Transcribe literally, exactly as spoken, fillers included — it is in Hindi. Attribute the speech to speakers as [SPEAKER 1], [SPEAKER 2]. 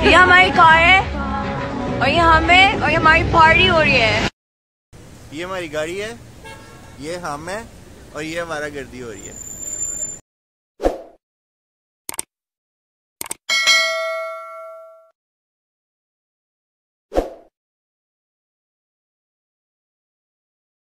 [SPEAKER 1] ये हमारी कार है और ये हमें और ये हमारी पार्टी हो रही है।
[SPEAKER 2] ये हमारी गाड़ी है, ये हम है और ये हमारा गर्दी हो रही है।